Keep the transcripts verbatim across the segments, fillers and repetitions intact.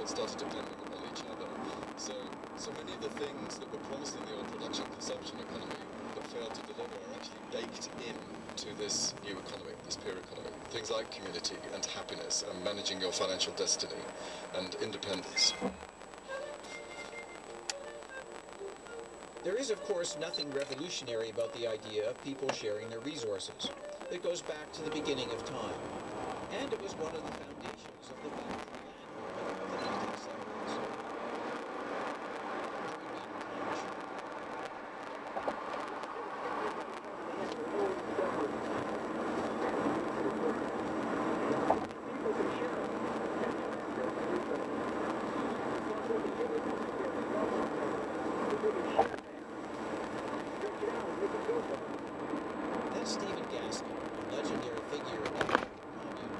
that started depending upon each other. So, so many of the things that were promised in the old production consumption economy that failed to deliver are actually baked in to this new economy, this peer economy. Things like community and happiness and managing your financial destiny and independence. There is, of course, nothing revolutionary about the idea of people sharing their resources. It goes back to the beginning of time. And it was one of the foundations of the battle for land movement of the nineteen seventies. That's Stephen Gaskin, a legendary figure in the commune.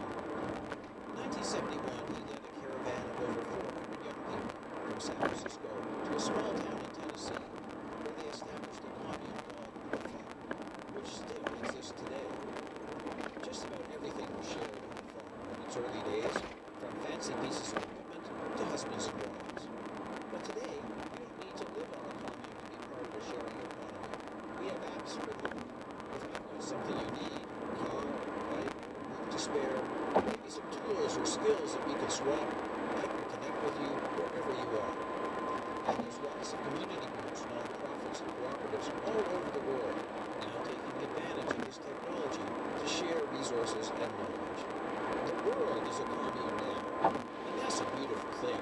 In nineteen seventy-one, he led a caravan of over four hundred young people from San Francisco to a small town in Tennessee, where they established a commune called Riverfront, which still exists today. Just about everything was shared on the farm in its early days, from fancy pieces of equipment to husbands and wives. But today, you don't need to live on a commune to be part of a sharing economy. We have apps for them. If I've got something you need, car, bike, room to spare, maybe some tools or skills that we could swap, I can connect with you wherever you are. And there's lots of community groups, nonprofits, and cooperatives all over the world now taking advantage of this technology to share resources and knowledge. The world is a commune now, and that's a beautiful thing.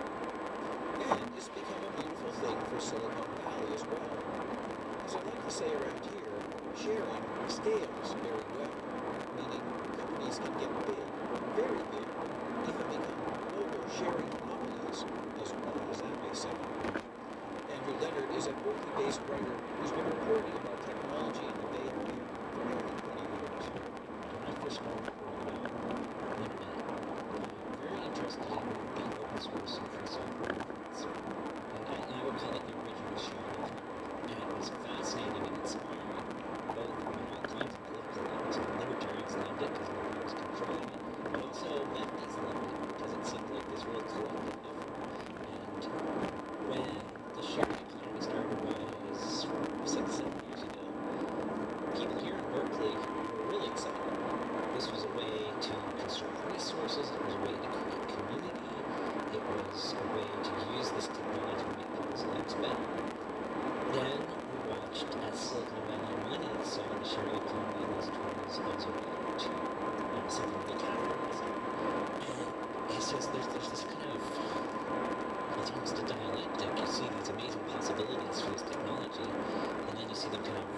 And it's become a beautiful thing for Silicon Valley as well. As I like to say around here, sharing scales very well, meaning companies can get big, very big, even become global sharing monopolies, as odd as that may sound. Andrew Leonard is a Berkeley-based writer who's been reporting about technology in the Bay Area for nearly twenty years. When I first started reporting about the internet, I'm very interested in open source and free software. So, and I, and I would call it the original sharing. And it was fascinating and inspiring, both on all kinds of political levels. Libertarians loved it because nobody was controlling it, but also lefties loved it because it seemed like this real collective effort. And when the sharing economy started was six, seven years ago, people here in Berkeley were really excited. This was a way to conserve resources, it was a way to create community, it was a way to use this technology to make people's lives better. Then we watched as Silicon Valley money saw the sharing economy and these tools as a way to um, something they capitalized on. And it's just, there's, there's this kind of, it's almost a dialectic. You see these amazing possibilities for this technology, and then you see them kind of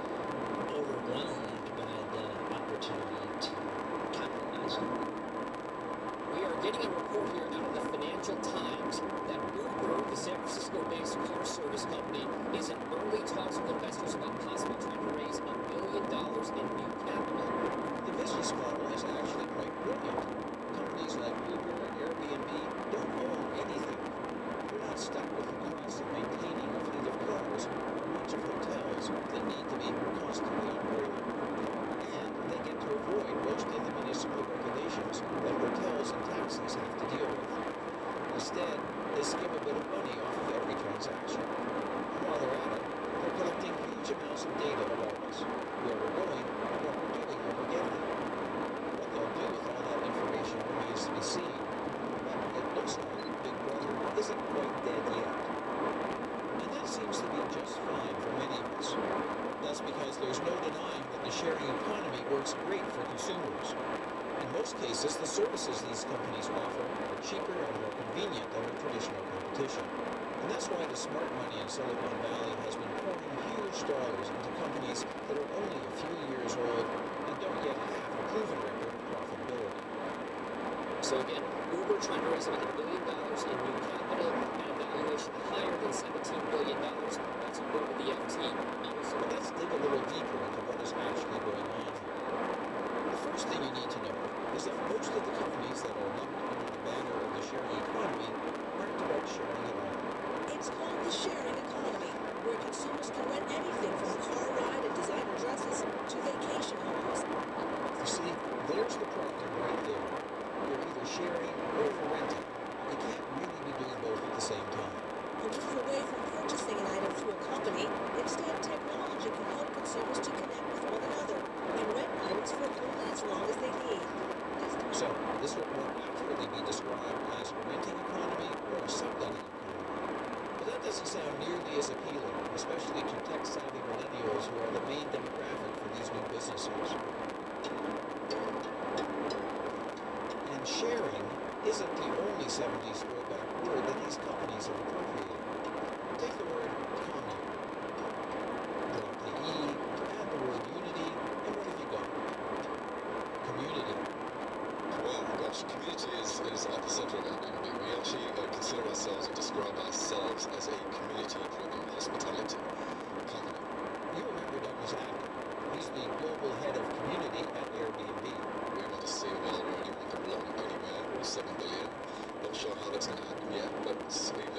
overwhelmed by the opportunity to capitalize on it. We are getting a report here out of the Financial Times that Uber, the San Francisco-based car service company, is in early talks with investors about possibly trying to raise a billion dollars in new capital. The business model is actually quite brilliant. Companies like Uber and Airbnb don't own anything. They're not stuck with the cost of maintaining a fleet of cars or a bunch of hotels that need to be constantly operated. And they get to avoid most of the municipal regulations that hotels and taxis have to deal with. Instead, they skim a bit of money off of every transaction. And while they're at it, they're collecting huge amounts of data about us, where we're going, and what we're doing when we get there. What they'll do with all that information remains to be seen, but it looks like Big Brother isn't quite dead yet. And that seems to be just fine for many of us. That's because there's no denying that the sharing economy works great for consumers. In most cases, the services these companies offer are cheaper and more convenient than their traditional competition. And that's why the smart money in Silicon Valley has been pouring huge dollars into companies that are only a few years old and don't yet have a proven record of profitability. So again, Uber trying to raise about a billion dollars in new capital at a valuation higher than seventeen billion dollars. That's what the F T. So let's dig a little deeper into what is actually going on here. The first thing you need to know is that most of the companies that are lumped under the banner of the sharing economy aren't about sharing at all. It's called the sharing economy, where consumers can rent anything from a car ride and designer dresses to vacation homes. You see, there's the problem right there. You're either sharing or you're renting. You can't the same time. A move away from purchasing an item through a company, instead technology can help consumers to connect with one another and rent items for only as long as they need. So, this would more accurately be described as renting economy or subletting economy. But that doesn't sound nearly as appealing, especially to tech-savvy millennials who are the main demographic for these new businesses. And sharing isn't the only seventies throwback word that these companies have appropriated. Take the word commune. Drop the E, add the word unity, and what have you got? Community. Well, gosh, community is, is at the center of Airbnb. We actually uh, consider ourselves and describe ourselves as a community-driven hospitality company. You remember Douglas Adler. He's the global head of community at Airbnb. We want to see a world where anyone can belong anywhere. We're seven billion. Not sure how that's going to happen yet, but even